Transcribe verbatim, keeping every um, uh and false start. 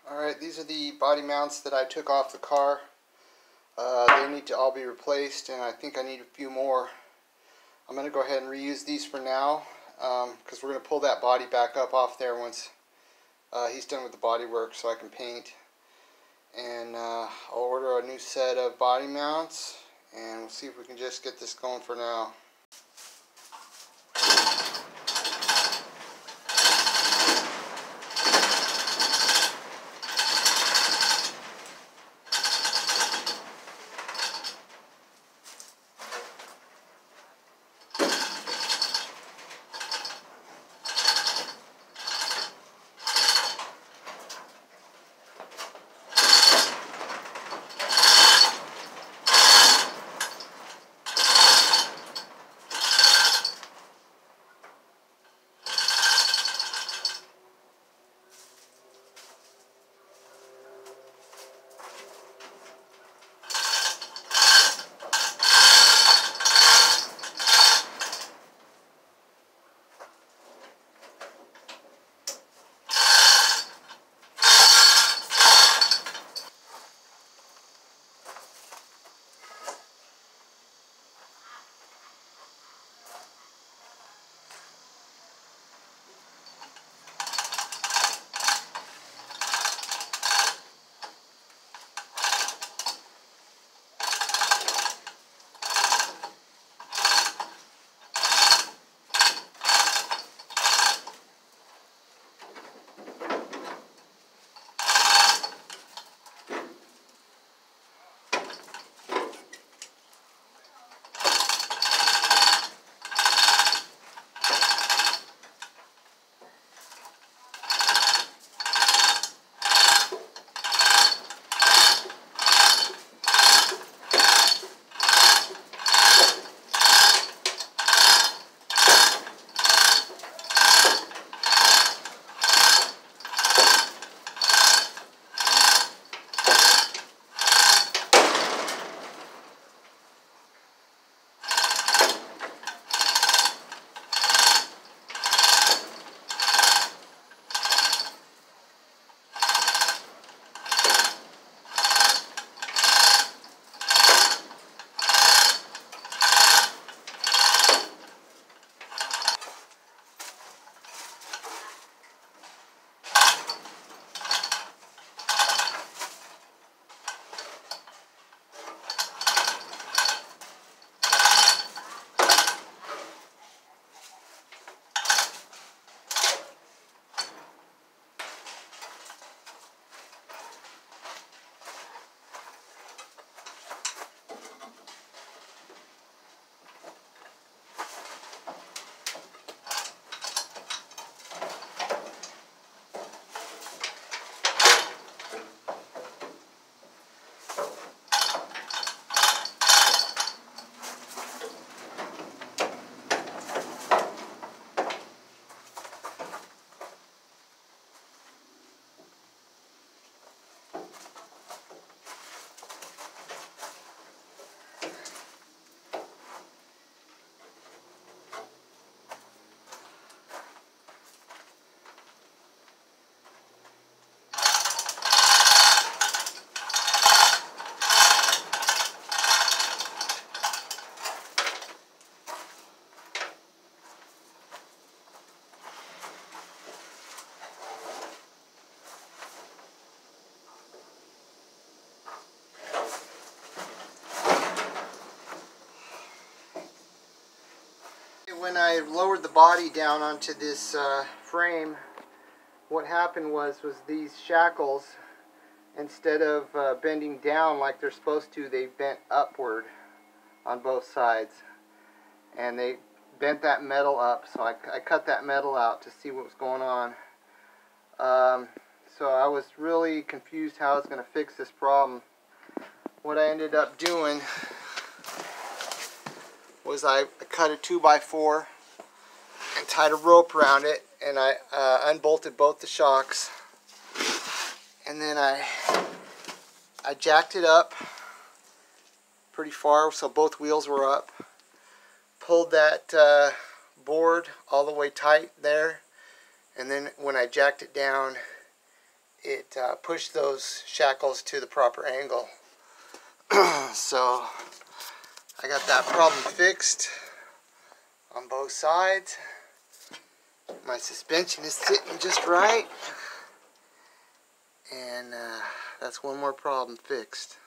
Alright, these are the body mounts that I took off the car. Uh, they need to all be replaced, and I think I need a few more. I'm going to go ahead and reuse these for now, because um, we're going to pull that body back up off there once uh, he's done with the body work so I can paint. And uh, I'll order a new set of body mounts, and we'll see if we can just get this going for now. When I lowered the body down onto this uh, frame, what happened was was these shackles, instead of uh, bending down like they're supposed to, they bent upward on both sides, and they bent that metal up. So I, I cut that metal out to see what was going on. Um, so I was really confused how I was going to fix this problem. What I ended up doing was I cut a two by four and tied a rope around it, and I uh, unbolted both the shocks, and then I I jacked it up pretty far so both wheels were up, pulled that uh, board all the way tight there, and then when I jacked it down, it uh, pushed those shackles to the proper angle. So I got that problem fixed on both sides. My suspension is sitting just right, and uh, that's one more problem fixed.